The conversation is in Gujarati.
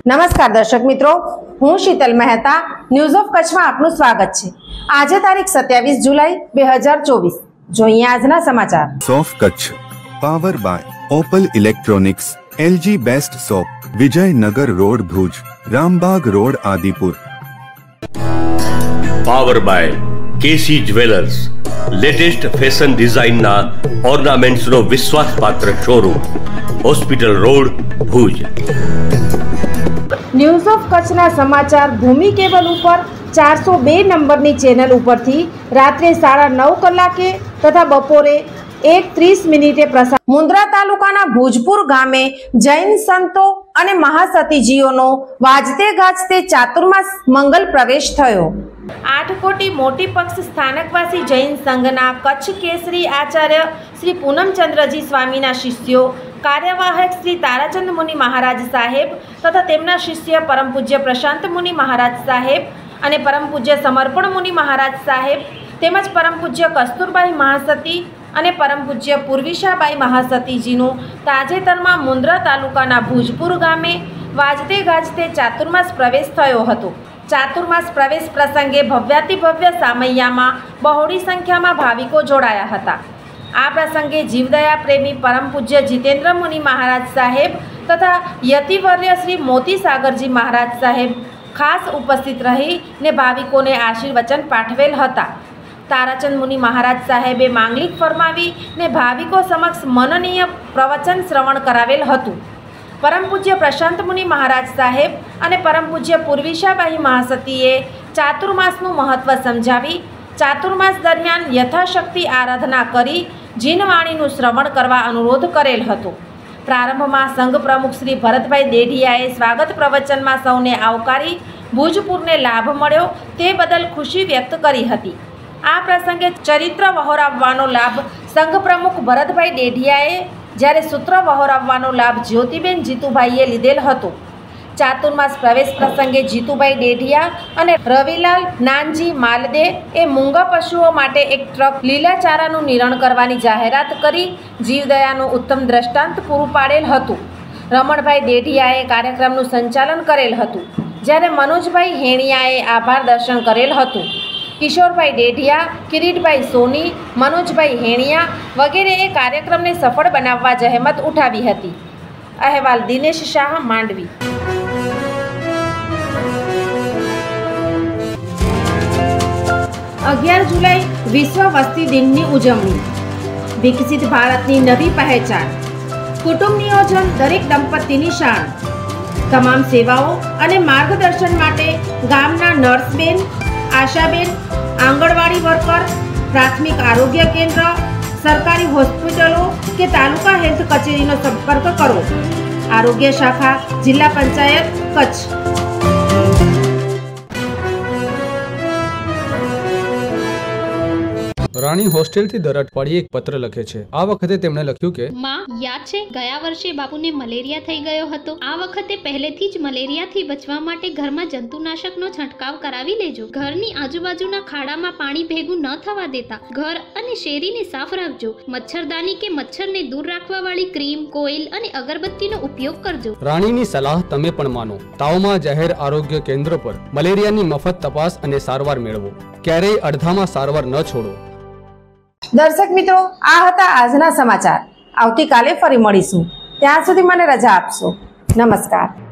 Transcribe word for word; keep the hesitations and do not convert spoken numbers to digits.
નમસ્કાર દર્શક મિત્રો, હું શીતલ મહેતા ન્યૂઝ ઓફ કચ્છમાં આપનું સ્વાગત છે। આજે તારીખ સત્યાવીસ જુલાઈ બે હજાર ચોવીસ। જોઈએ આજના સમાચાર। સોફ Kutch power by Opal electronics, LG best shop, Vijaynagar road Bhuj, Rambagh road Adipur. Power by KC jewellers, latest fashion ડિઝાઇનના ઓર્નામેન્ટ્સનો વિશ્વાસપાત્ર showroom, hospital road Bhuj. News of કચ્છના સમાચાર ભૂમિ કેબલ ઉપર ચાર સો બે નંબરની ચેનલ ઉપરથી રાત્રે સાડા નવ કલાકે તથા બપોરે એક ત્રીસ મિનિટે પ્રસાર। મુન્દ્રા તાલુકાના ભુજપુર ગામે જૈન સંતો અને મહાસતીજીઓનો વાજતે ગાજતે ચાતુર્માસ મંગલ પ્રવેશ થયો। આઠકોટી મોટી પક્ષ સ્થાનકવાસી જૈન સંઘના કચ્છ કેસરી આચાર્ય શ્રી પૂનમચંદ્રજી સ્વામીના શિષ્યો, કાર્યવાહક શ્રી તારાચંદ મુનિ મહારાજ સાહેબ તથા તેમના શિષ્ય પરમ પૂજ્ય પ્રશાંત મુનિ મહારાજ સાહેબ અને પરમ પૂજ્ય સમર્પણ મુનિ મહારાજ સાહેબ તેમજ પરમ પૂજ્ય કસ્તુરબાઈ મહાસતી અને પરમ પૂજ્ય પૂર્વિશાબાઈ મહાસતીજીનું તાજેતરમાં મુન્દ્રા તાલુકાના ભુજપુર ગામે વાજતે ગાજતે ચાતુર્માસ પ્રવેશ થયો હતો। ચાતુર્માસ પ્રવેશ પ્રસંગે ભવ્યાતિ ભવ્ય સામૈયામાં બહોળી સંખ્યામાં ભાવિકો જોડાયા હતા। આ પ્રસંગે જીવદયા પ્રેમી પરમ પૂજ્ય જીતેન્દ્ર મુનિ મહારાજ સાહેબ તથા યતિવર્ય શ્રી મોતી સાગરજી મહારાજ સાહેબ ખાસ ઉપસ્થિત રહીને ભાવિકોને આશીર્વચન પાઠવેલ હતા। તારાચંદ મુનિ મહારાજ સાહેબે માંગલિક ફરમાવી ને ભાવિકો સમક્ષ મનનીય પ્રવચન શ્રવણ કરાવેલ હતું। પરમ પૂજ્ય પ્રશાંત મુનિ મહારાજ સાહેબ અને પરમ પૂજ્ય પૂર્વિશાબાઈ મહાસતીએ ચાતુર્માસનું મહત્વ સમજાવી ચાતુર્માસ દરમિયાન યથાશક્તિ આરાધના કરી જીનવાણીનું શ્રવણ કરવા અનુરોધ કરેલ હતો। પ્રારંભમાં સંઘ પ્રમુખ શ્રી ભરતભાઈ દેઢિયાએ સ્વાગત પ્રવચનમાં સૌને આવકારી ભુજપુરને લાભ મળ્યો તે બદલ ખુશી વ્યક્ત કરી હતી। આ પ્રસંગે ચરિત્ર વહોરાવવાનો લાભ સંઘ પ્રમુખ ભરતભાઈ દેઢિયાએ જ્યારે સૂત્ર વહોરાવવાનો લાભ જ્યોતિબેન જીતુભાઈએ લીધેલ હતો। ચાતુર્માસ પ્રવેશ પ્રસંગે જીતુભાઈ ડેઢિયા અને રવિલાલ નાનજી માલદે એ મૂંગા પશુઓ માટે એક ટ્રક લીલાચારાનું નિરણ કરવાની જાહેરાત કરી જીવદયાનું ઉત્તમ દ્રષ્ટાંત પૂરું પાડેલ હતું। રમણભાઈ દેઢિયાએ કાર્યક્રમનું સંચાલન કરેલ હતું, જ્યારે મનોજભાઈ હેણિયાએ આભાર દર્શન કરેલ હતું। કિશોરભાઈ ડેઢિયા, કિરીટભાઈ સોની, મનોજભાઈ હેણિયા વગેરેએ કાર્યક્રમને સફળ બનાવવા જહેમત ઉઠાવી હતી। અહેવાલ દિનેશ શાહ, માંડવી। અગિયાર જુલાઈ વિશ્વ વસ્તી દિનની ઉજવણી। વિકસિત ભારતની નવી પહેચાન, કુટુંબ નિયોજન દરેક દંપતીની શાન। તમામ સેવાઓ અને માર્ગદર્શન માટે ગામના નર્સબેન, આશાબેન, આંગણવાડી વર્કર, પ્રાથમિક આરોગ્ય કેન્દ્ર, સરકારી હોસ્પિટલો કે તાલુકા હેલ્થ કચેરીનો સંપર્ક કરો। આરોગ્ય શાખા, જિલ્લા પંચાયત, કચ્છ। રાણી હોસ્ટેલથી દર અઠવાડિયે એક પત્ર લખે છે। આ વખતે તેમણે લખ્યું કે માં, યાદ છે ગયા વર્ષે બાપુને મલેરિયા થઈ ગયો હતો। આ વખતે પહેલેથી જ મલેરિયાથી બચવા માટે ઘરમાં જંતુનાશકનો છંટકાવ કરાવી લેજો। ઘરની આજુબાજુના ખાડામાં પાણી ભેગું ન થવા દેતા ઘર અને શેરીને સાફ રાખજો। મચ્છરદાની કે મચ્છરને દૂર રાખવા વાળી ક્રીમ, કોઇલ અને અગરબત્તીનો ઉપયોગ કરજો। રાણીની સલાહ તમે પણ માનો। તાવમાં જાહેર આરોગ્ય કેન્દ્ર પર મલેરિયાની મફત તપાસ અને સારવાર મેળવો। ક્યારેય અડધામાં સારવાર ન છોડો। દર્શક મિત્રો, આ હતા આજના સમાચાર। આવતીકાલે ફરી મળીશું, ત્યાં સુધી મને રજા આપશો। નમસ્કાર।